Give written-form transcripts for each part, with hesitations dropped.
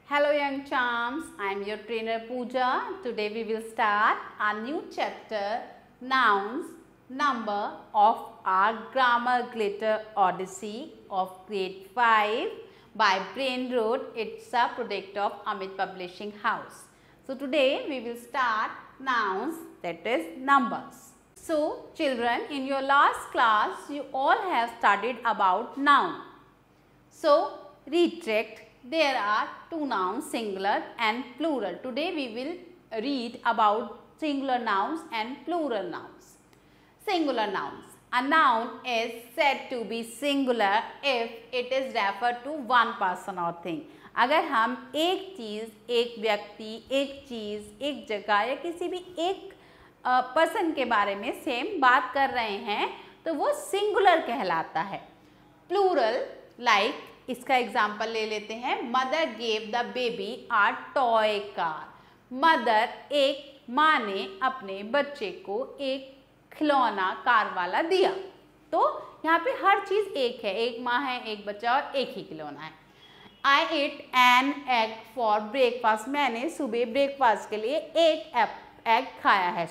Hello young charms, I am your trainer Pooja. Today we will start a new chapter, Nouns, Number of our Grammar Glitter Odyssey of Grade 5 by Brain Root. It's a product of Amit Publishing House. So today we will start nouns, that is numbers. So children, in your last class you all have studied about noun. So retract. There are two nouns, singular and plural. Today we will read about singular nouns and plural nouns. Singular nouns. A noun is said to be singular if it is referred to one person or thing. अगर हम एक चीज़, एक व्यक्ति, एक चीज़, एक जगह या किसी भी एक पर्सन के बारे में सेम बात कर रहे हैं तो वो सिंगुलर कहलाता है. प्लूरल लाइक इसका एग्जाम्पल ले लेते हैं. Mother gave the baby a toy car. Mother एक माँ ने अपने बच्चे को एक खिलौना कार वाला दिया. तो यहाँ पे हर चीज एक है, एक माँ है, एक बच्चा और एक ही खिलौना है. I ate an egg for breakfast. मैंने सुबह ब्रेकफास्ट के लिए एक एग खाया है.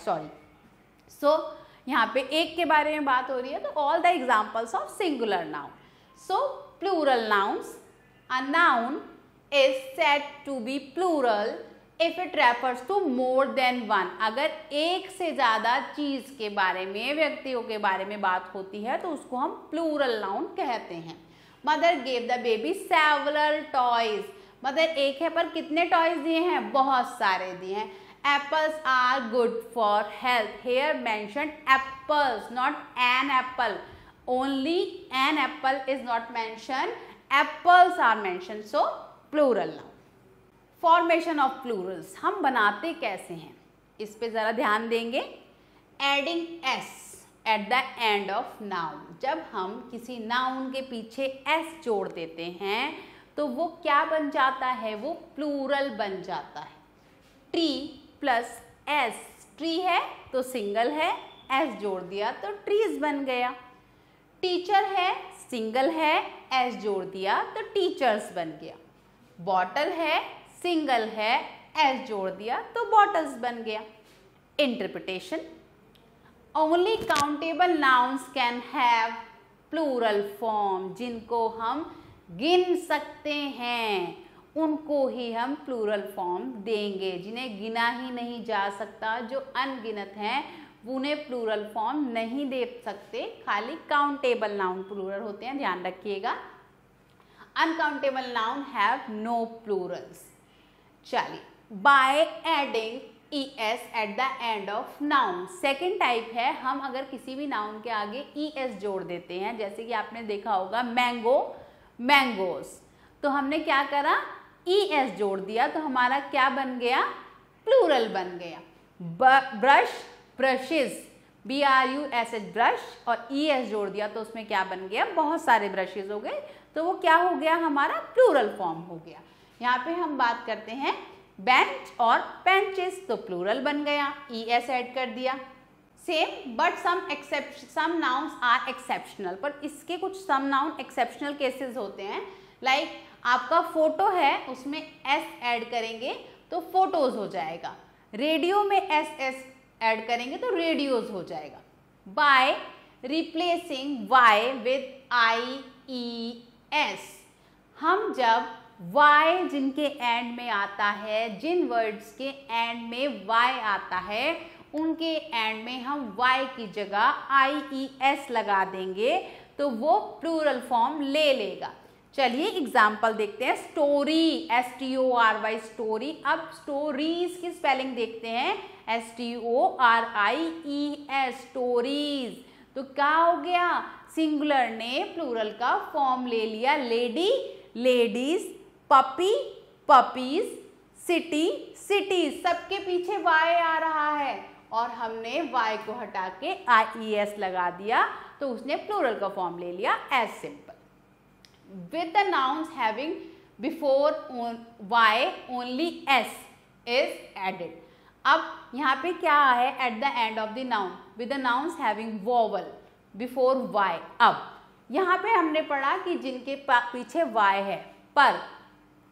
सो यहाँ पे एक के बारे में बात हो रही है. तो all the examples of singular noun. So plural nouns. A noun is said to be plural if it refers to more than one. अगर एक से ज़्यादा चीज़ के बारे में, व्यक्तियों के बारे में बात होती है तो उसको हम plural noun कहते हैं. Mother gave the baby several toys. Mother एक है पर कितने टॉयज दिए हैं? बहुत सारे दिए हैं. Apples are good for health. Here mentioned apples, not an apple. Only an apple is not mentioned. Apples are mentioned. So plural noun. Formation of plurals. हम बनाते कैसे हैं इस पे जरा ध्यान देंगे. Adding s at the end of noun. जब हम किसी नाउन के पीछे s जोड़ देते हैं तो वो क्या बन जाता है? वो प्लूरल बन जाता है. Tree plus s. ट्री है तो सिंगल है, s जोड़ दिया तो ट्रीज बन गया. टीचर है, सिंगल है, एस जोड़ दिया तो टीचर्स बन गया. बॉटल है, सिंगल है, एस जोड़ दिया तो बॉटल्स बन गया. Interpretation. Only countable nouns can have plural form. जिनको हम गिन सकते हैं उनको ही हम प्लूरल फॉर्म देंगे. जिन्हें गिना ही नहीं जा सकता, जो अनगिनत हैं, उन्हें प्लूरल फॉर्म नहीं दे सकते. खाली काउंटेबल नाउन प्लूरल होते हैं, ध्यान रखिएगा. Uncountable noun have no plurals. चलिए, by adding es at the end of noun. Second type है, हम अगर किसी भी नाउन के आगे es जोड़ देते हैं. जैसे कि आपने देखा होगा मैंगो, मैंगोज. तो हमने क्या करा? es जोड़ दिया तो हमारा क्या बन गया? प्लूरल बन गया. Brush, brushes. BRUSH ब्रश और ES जोड़ दिया तो उसमें क्या बन गया? बहुत सारे ब्रशेस हो गए. तो वो क्या हो गया? हमारा प्लूरल फॉर्म हो गया. यहाँ पे हम बात करते हैं बेंच और बेंचेस, तो प्लूरल बन गया. ES ऐड कर दिया. Same but some nouns are exceptional. पर इसके कुछ सम नाउन एक्सेप्शनल केसेस होते हैं. लाइक आपका फोटो है, उसमें S ऐड करेंगे तो फोटोज हो जाएगा. रेडियो में SS ऐड करेंगे तो रेडियोज हो जाएगा. By replacing y with IES. हम जब y जिनके एंड में आता है, जिन वर्ड्स के एंड में y आता है, उनके एंड में हम y की जगह IES लगा देंगे तो वो प्लूरल फॉर्म ले लेगा. चलिए एग्जाम्पल देखते हैं. Story, STORY story. अब स्टोरीज की स्पेलिंग देखते हैं. STORIES stories. तो क्या हो गया? सिंगुलर ने प्लूरल का फॉर्म ले लिया. Lady, ladies. Puppy, puppies. City, cities. सबके पीछे y आ रहा है और हमने y को हटा के IES लगा दिया तो उसने प्लूरल का फॉर्म ले लिया. As simple. With the nouns having before y only s is added. अब यहाँ पे क्या है? At the end of the noun with the nouns having vowel before y. अब यहाँ पे हमने पढ़ा कि जिनके पीछे y है, पर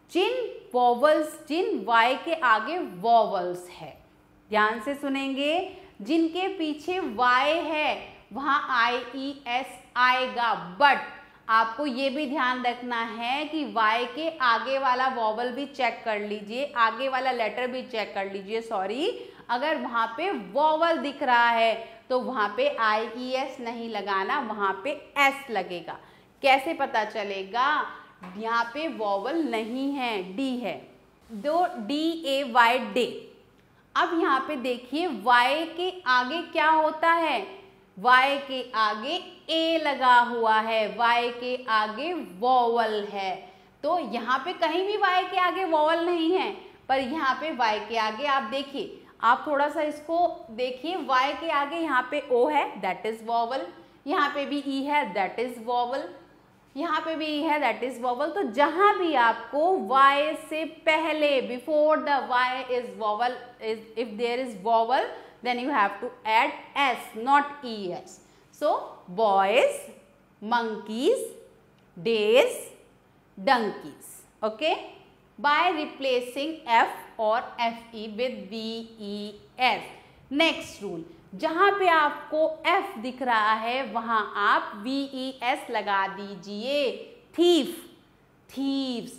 जिन y के आगे वॉवल्स है, ध्यान से सुनेंगे, जिनके पीछे y है वहां IES आएगा, बट आपको ये भी ध्यान रखना है कि y के आगे वाला वॉवल भी चेक कर लीजिए, आगे वाला लेटर भी चेक कर लीजिए, सॉरी, अगर वहां पे वॉवल दिख रहा है तो वहां पे IES नहीं लगाना, वहां पे S लगेगा। कैसे पता चलेगा? यहाँ पे वॉवल नहीं है, D है, दो DAY डे। अब यहाँ पे देखिए Y के आगे क्या होता है, Y के आगे A लगा हुआ है, Y के आगे वॉवल है, तो यहाँ पे कहीं भी Y के आगे वॉवल नहीं है, पर यहाँ पे Y के आगे आप देखिए, आप थोड़ा सा इसको देखिए, Y के आगे यहाँ पे O है, दैट इज वॉवल, यहाँ पे भी E है, दैट इज वॉवल, यहाँ पे भी E है, दैट इज वॉवल। तो जहां भी आपको Y से पहले, before the Y is vowel, if there is vowel, then you have to add S, not ES. So boys, monkeys, days, donkeys. Okay? By replacing F or FE with VES. Next rule. जहां पे आपको F दिख रहा है वहां आप VES लगा दीजिए। thief, thieves,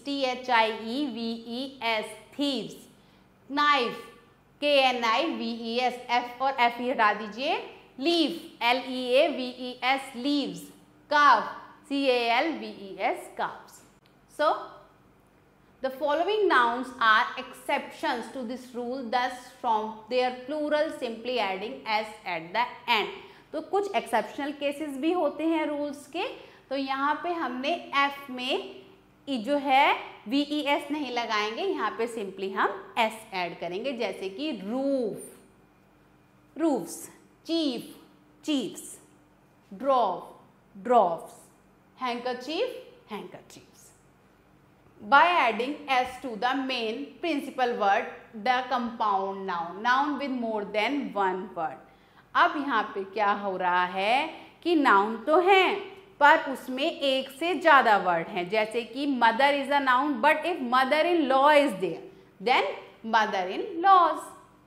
THIEVES, thieves. knife, KNIVES, F और F ही हटा दीजिए। leaf, LEAVES, leaves. calf, CALVES, calves. So the following nouns are exceptions to this rule, thus from their plural simply adding S at the end. तो कुछ exceptional cases भी होते हैं rules के, तो यहाँ पे हमने F में जो है VES नहीं लगाएंगे, यहाँ पे सिंपली हम S ऐड करेंगे, जैसे कि roof, roofs, chief, chiefs, dwarf, dwarfs, handkerchief, handkerchiefs. By adding S to the main principal word, the compound noun, noun with more than one word. अब यहाँ पे क्या हो रहा है कि नाउन तो है पर उसमें एक से ज्यादा वर्ड हैं, जैसे कि mother is a noun, but if mother in law is there then mother in laws.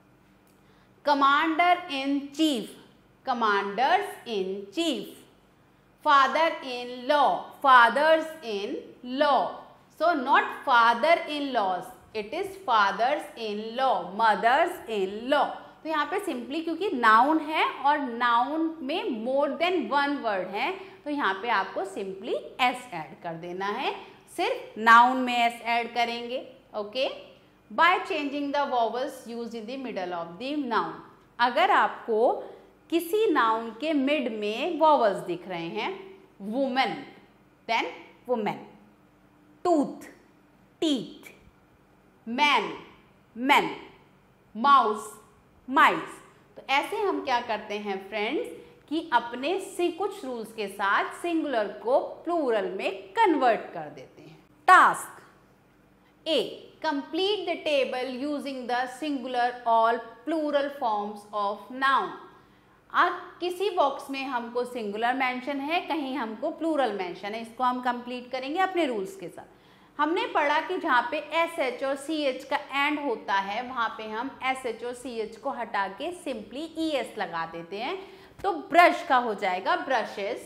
Commander in chief, commanders in chief. Father in law, fathers in law. So not father-in-laws, it is fathers-in-law, mothers-in-law. तो यहाँ पे simply क्योंकि noun है और noun में more than one word है, तो यहाँ पे आपको सिंपली एस ऐड कर देना है, सिर्फ नाउन में एस ऐड करेंगे। Okay, by changing the vowels used in the middle of the noun. अगर आपको किसी नाउन के मिड में वॉवल्स दिख रहे हैं, women then women, tooth teeth, man man, mouse mice, तो ऐसे हम क्या करते हैं फ्रेंड्स कि अपने से कुछ रूल्स के साथ सिंगुलर को प्लूरल में कन्वर्ट कर देते हैं। Task A, complete the table using the singular और प्लूरल फॉर्म्स ऑफ नाउन। अब किसी बॉक्स में हमको सिंगुलर मेंशन है, कहीं हमको प्लूरल मेंशन है, इसको हम कंप्लीट करेंगे अपने रूल्स के साथ। हमने पढ़ा कि जहाँ पे SH और CH का एंड होता है वहाँ पे हम SH और CH को हटा के सिंपली ES लगा देते हैं, तो ब्रश का हो जाएगा ब्रशेस,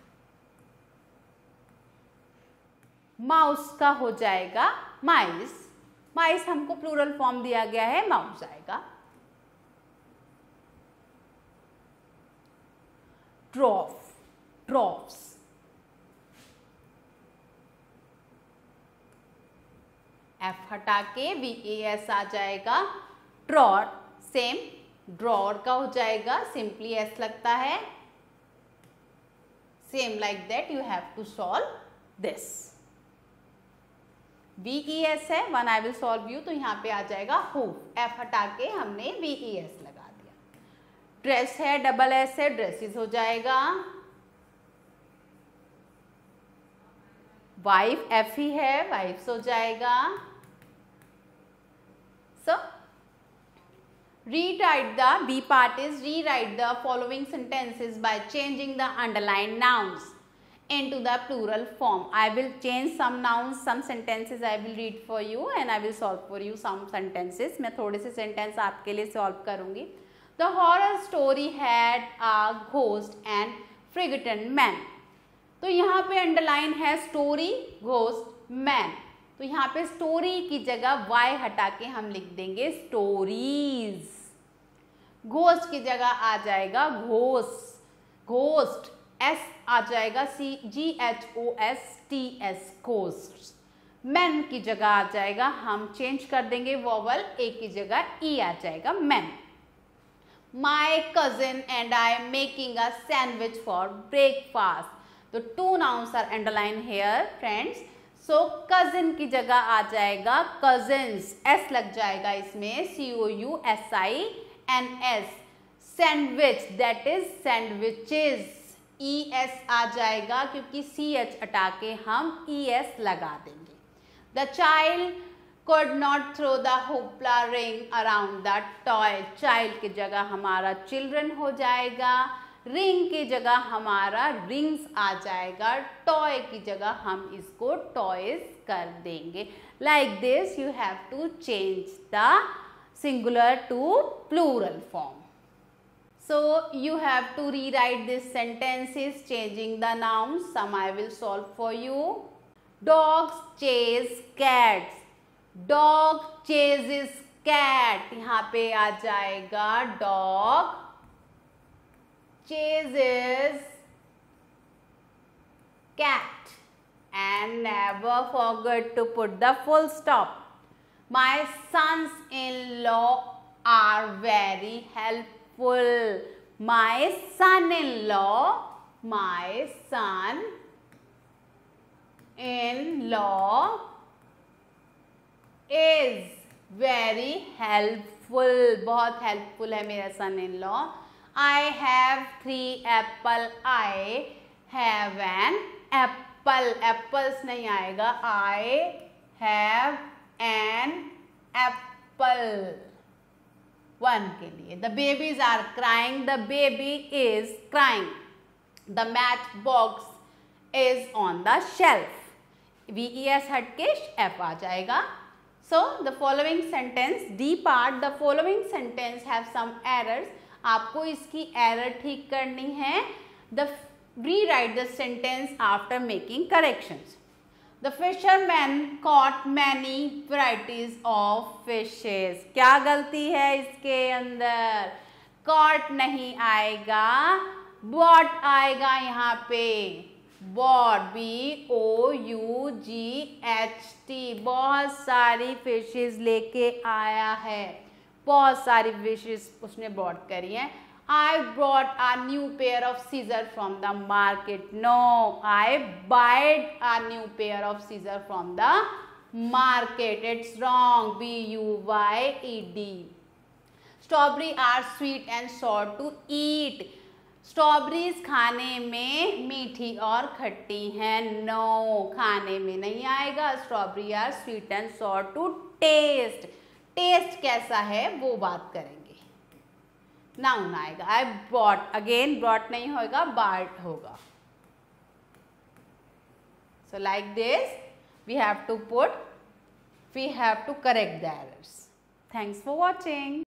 माउस का हो जाएगा माइस, माइस हमको प्लूरल फॉर्म दिया गया है, माउस आएगा। ड्रॉफ, ड्रॉफ्स, F हटा के VAS आ जाएगा। ड्रॉर, सेम ड्रॉर का हो जाएगा, सिंपली S लगता है। Same like that you have to solve this. VES है, one I will solve you, तो यहाँ पे आ जाएगा हुफ, F हटा के हमने VES लगा दिया। ड्रेस है, डबल S है, ड्रेसेस हो जाएगा। वाइफ F ही है, वाइफ्स हो जाएगा। So rewrite the B part is rewrite the following sentences by changing the underlined nouns. into the plural form. I will change some nouns, some sentences I will read for you and I will solve for you some sentences. मैं थोड़े से sentence आपके लिए solve करूँगी. The horror story had a ghost and forgotten man. तो यहाँ पे underline है story, ghost, man. तो यहाँ पे story की जगह y हटा के हम लिख देंगे stories. ghost की जगह आ जाएगा ghost, S आ जाएगा GHOSTS ghosts. men की जगह आ जाएगा, हम चेंज कर देंगे वोवल, a की जगह e आ जाएगा men. My cousin and I am making a sandwich for breakfast. तो two nouns are underlined here friends. So cousin की जगह आ जाएगा cousins, S लग जाएगा इसमें, COUSINS. sandwich that is sandwiches, ES आ जाएगा क्योंकि CH हटा के हम ES लगा देंगे. The child could not throw the hoopla ring around the toy. child की जगह हमारा children हो जाएगा, ring की जगह हमारा rings आ जाएगा, toy की जगह हम इसको toys कर देंगे. Like this you have to change the singular to plural form. So you have to rewrite these sentences changing the nouns. Some I will solve for you. Dogs chase cats. Dog chases cat. यहाँ पे आ जाएगा dog chases cat. And never forget to put the full stop. My sons-in-law are very helpful. My son-in-law is very helpful. बहुत helpful है मेरा son-in-law. I have 3 apple. I have an apple. Apples नहीं आएगा. I have an apple. 1 के लिए. The babies are crying. The baby is crying. The matchbox is on the shelf. VES हट के F आ जाएगा. So the following sentence, D part, the following sentence have some errors. आपको इसकी error ठीक करनी है. Rewrite the sentence after making corrections. The fisherman caught many varieties of fishes. क्या गलती है इसके अंदर? Caught नहीं आएगा, bought आएगा यहाँ पे. Bought, BOUGHT. बहुत सारी fishes लेके आया है. बहुत सारी fishes उसने bought करी हैं. I brought a new pair of scissors from the market. No, I bought a new pair of scissors from the market. It's wrong. BUYED. Strawberries are sweet and sour to eat. Strawberries खाने में मीठी और खट्टी हैं. No, खाने में नहीं आएगा. Strawberries are sweet and sour to taste. Taste कैसा है वो बात करेंगे. नाउन आएगा. I bought. Again brought नहीं होगा, bought होगा. So like this we have to correct the errors. Thanks for watching.